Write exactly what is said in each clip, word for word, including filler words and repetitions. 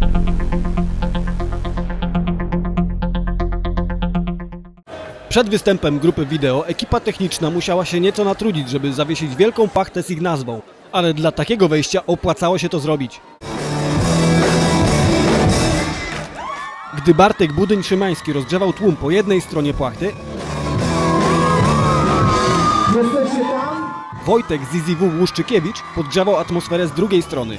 Przed występem grupy wideo ekipa techniczna musiała się nieco natrudzić, żeby zawiesić wielką pachtę z ich nazwą. Ale dla takiego wejścia opłacało się to zrobić. Gdy Bartek Budyń-Szymański rozgrzewał tłum po jednej stronie płachty, Wojtek z Easy W Łuszczykiewicz podgrzewał atmosferę z drugiej strony.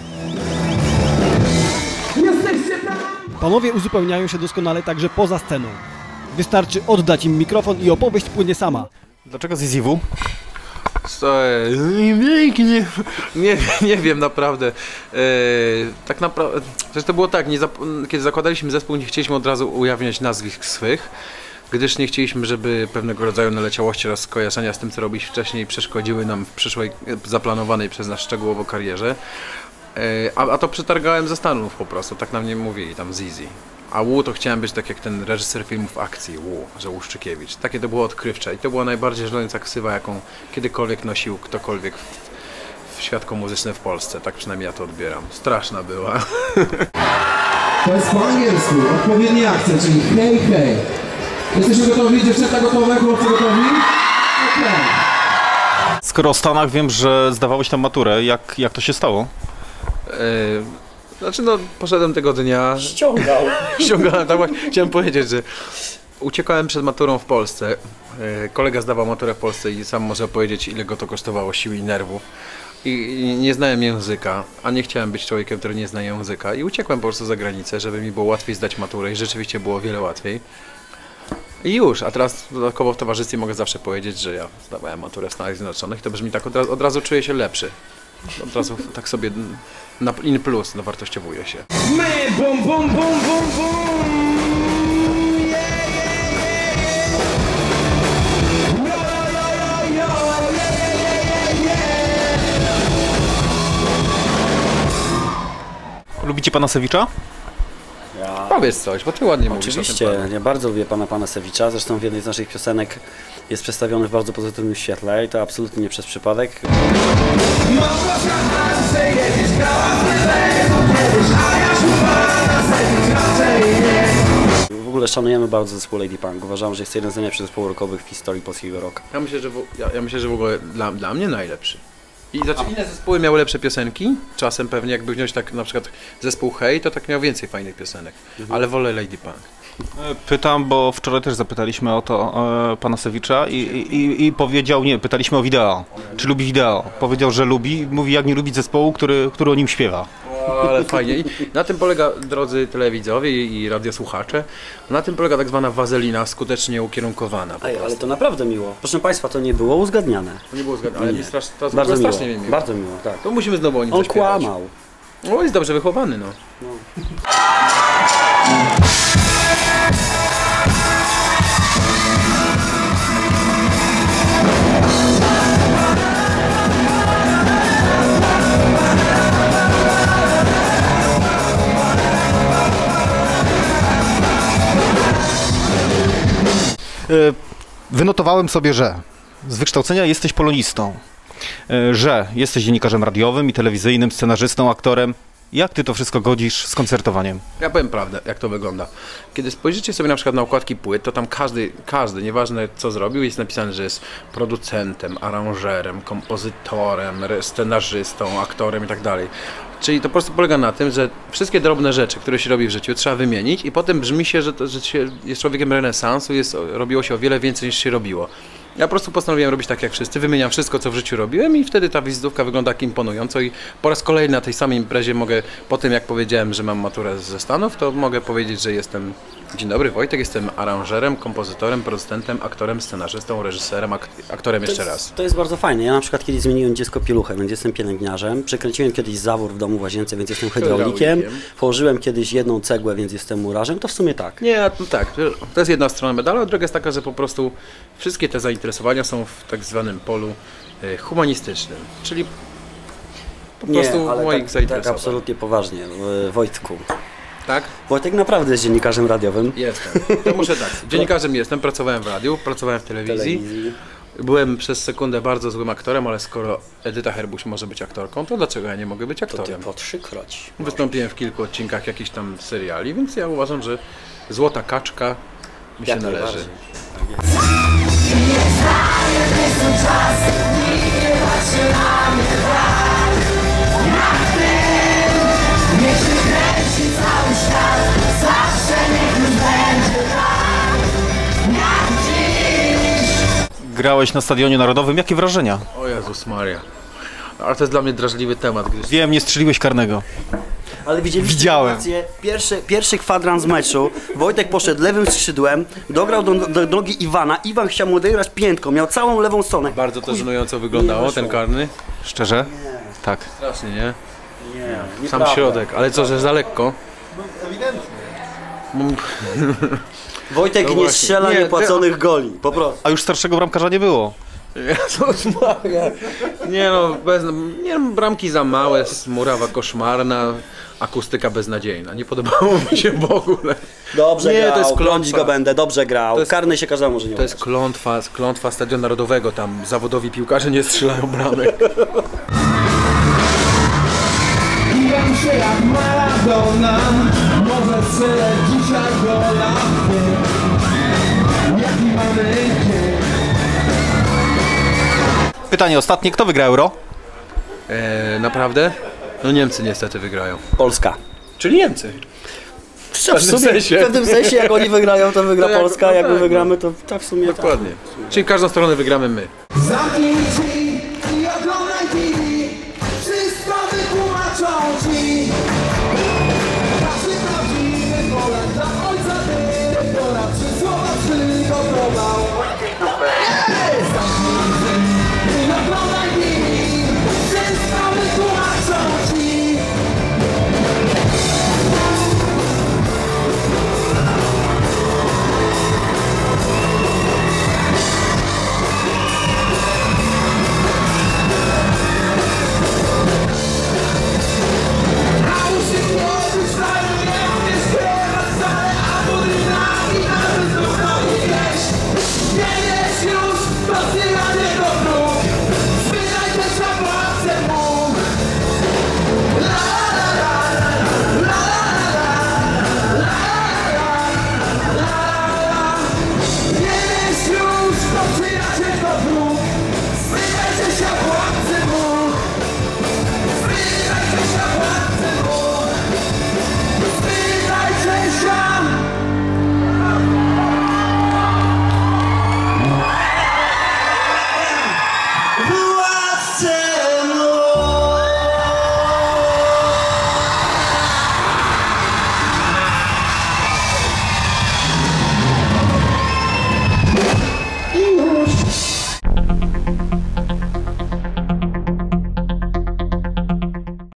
Panowie uzupełniają się doskonale także poza sceną. Wystarczy oddać im mikrofon i opowieść płynie sama. Dlaczego z Easy W? Nie, nie, nie wiem naprawdę. Eee, tak naprawdę, to było tak, nie zap kiedy zakładaliśmy zespół, nie chcieliśmy od razu ujawniać nazwisk swych, gdyż nie chcieliśmy, żeby pewnego rodzaju naleciałości oraz skojarzenia z tym, co robiliśmy wcześniej, przeszkodziły nam w przyszłej, zaplanowanej przez nas szczegółowo karierze. Eee, a, a to przetargałem ze Stanów po prostu, tak na mnie mówili tam z Easy. A Wu to chciałem być tak jak ten reżyser filmów akcji, Wu, że Łuszczykiewicz. Takie to było odkrywcze i to była najbardziej żenująca ksywa, jaką kiedykolwiek nosił ktokolwiek w, w świadko muzyczne w Polsce. Tak przynajmniej ja to odbieram. Straszna była. To jest po angielsku, odpowiedni akcent, czyli hej, hej. Jesteśmy gotowi? Dziewczęta gotowe? Chłopcy gotowi? Okay. Skoro o Stanach wiem, że zdawałeś tam maturę, jak, jak to się stało? Yy, Znaczy no, poszedłem tego dnia... Ściągał. Ściągałem, tak właśnie chciałem powiedzieć, że uciekałem przed maturą w Polsce. Kolega zdawał maturę w Polsce i sam może powiedzieć, ile go to kosztowało sił i nerwów. I, I nie znałem języka, a nie chciałem być człowiekiem, który nie zna języka. I uciekłem po prostu za granicę, żeby mi było łatwiej zdać maturę i rzeczywiście było wiele łatwiej. I już, a teraz dodatkowo w towarzystwie mogę zawsze powiedzieć, że ja zdawałem maturę w Stanach Zjednoczonych, to brzmi tak, od razu, od razu czuję się lepszy. Od razu tak sobie na in plus dowartościowuje się. Bum, bum, bum, bum, bum. Lubicie Panasewicza? Ja... Powiedz coś, bo ty ładnie mówisz. Oczywiście, ja bardzo lubię pana Panasewicza, zresztą w jednej z naszych piosenek jest przedstawiony w bardzo pozytywnym świetle i to absolutnie nie przez przypadek. W ogóle szanujemy bardzo zespół Lady Punk. Uważam, że jest jeden z najlepszych zespołów rockowych w historii polskiego rocka. Ja myślę, że w, ja, ja myślę, że w ogóle dla, dla mnie najlepszy. I znaczy, inne zespoły miały lepsze piosenki, czasem pewnie jakby wziąć tak na przykład zespół Hej, to tak miał więcej fajnych piosenek, mhm. ale wolę Lady Punk. Pytam, bo wczoraj też zapytaliśmy o to e, Panasewicza i, i, i powiedział, nie, pytaliśmy o wideo, czy lubi wideo. Powiedział, że lubi, mówi jak nie lubi zespołu, który, który o nim śpiewa. O, ale fajnie. I na tym polega, drodzy telewidzowie i radiosłuchacze, na tym polega tak zwana wazelina skutecznie ukierunkowana. Ej, ale to naprawdę miło. Proszę Państwa, to nie było uzgadniane. To nie było uzgadniane, ale nie. mi strasz, to bardzo miło. strasznie miło. Bardzo miło, tak. To musimy znowu o nim On zaśpiewać. kłamał. O, jest dobrze wychowany, no. no. Wynotowałem sobie, że z wykształcenia jesteś polonistą, że jesteś dziennikarzem radiowym i telewizyjnym, scenarzystą, aktorem. Jak ty to wszystko godzisz z koncertowaniem? Ja powiem prawdę, jak to wygląda. Kiedy spojrzycie sobie na przykład na okładki płyt, to tam każdy, każdy, nieważne co zrobił, jest napisane, że jest producentem, aranżerem, kompozytorem, scenarzystą, aktorem i tak dalej. Czyli to po prostu polega na tym, że wszystkie drobne rzeczy, które się robi w życiu, trzeba wymienić i potem brzmi się, że, to, że się jest człowiekiem renesansu, jest, robiło się o wiele więcej niż się robiło. Ja po prostu postanowiłem robić tak jak wszyscy, wymieniam wszystko, co w życiu robiłem i wtedy ta wizytówka wygląda tak imponująco i po raz kolejny na tej samej imprezie mogę, po tym jak powiedziałem, że mam maturę ze Stanów, to mogę powiedzieć, że jestem, dzień dobry Wojtek, jestem aranżerem, kompozytorem, producentem, aktorem, scenarzystą, reżyserem, ak aktorem jeszcze to jest, raz. To jest bardzo fajne. Ja na przykład kiedyś zmieniłem dziecko pieluchę, więc jestem pielęgniarzem. Przekręciłem kiedyś zawór w domu w łazience, więc jestem hydraulikiem. Położyłem kiedyś jedną cegłę, więc jestem murarzem. To w sumie tak. Nie, no tak, to jest jedna strona medalu, a druga jest taka, że po prostu wszystkie te zainteresowania są w tak zwanym polu y, humanistycznym, czyli po Nie, prostu ale moich tak, zainteresowań. tak absolutnie poważnie. Wojtku. Tak? Wojtek naprawdę jest dziennikarzem radiowym. Jestem. To muszę tak. Dziennikarzem jestem, pracowałem w radiu, pracowałem w telewizji. telewizji. Byłem przez sekundę bardzo złym aktorem, ale skoro Edyta Herbuś może być aktorką, to dlaczego ja nie mogę być To ty aktorem? po trzykroć. Wystąpiłem w kilku odcinkach jakichś tam seriali, więc ja uważam, że Złota Kaczka mi się Jak należy. najbardziej. Grałeś na Stadionie Narodowym, jakie wrażenia? O Jezus Maria. Ale to jest dla mnie drażliwy temat, gdyż Wiem, nie strzeliłeś karnego. Ale widzieliście Widziałem. sytuację, pierwszy, pierwszy kwadrans meczu, Wojtek poszedł lewym skrzydłem, dograł do, do nogi Iwana, Iwan chciał mu odegrać piętką, miał całą lewą stronę. bardzo to żenująco wyglądało, nie ten wyszło. karny. Szczerze? Tak. Strasznie, nie? Nie, Sam nieprawda. środek, ale co, że za lekko? Wojtek No nie właśnie. strzela Nie, niepłaconych goli, po prostu. A już starszego bramkarza nie było. Jezus Maria. Nie no, bez, nie no, bramki za małe, murawa koszmarna, akustyka beznadziejna. Nie podobało mi się w ogóle. Dobrze Nie, grał, to jest bronić klątwa. go będę, dobrze grał. To jest- Karny się każdemu może nie To jest udać. klątwa, klątwa Stadionu Narodowego, tam zawodowi piłkarze nie strzelają bramek. Biłem się jak Maradona, może strzelę dzisiaj gola. Jaki mamy dzień? Pytanie ostatnie, kto wygra Euro? Eee, naprawdę? No Niemcy niestety wygrają. Polska. Czyli Niemcy. W, pewnym sumie, sensie. w pewnym sensie, jak oni wygrają, to wygra To jak- Polska, no jak my tak, wygramy, to tak w sumie tak. Dokładnie. Czyli każdą stronę wygramy my. Zamknij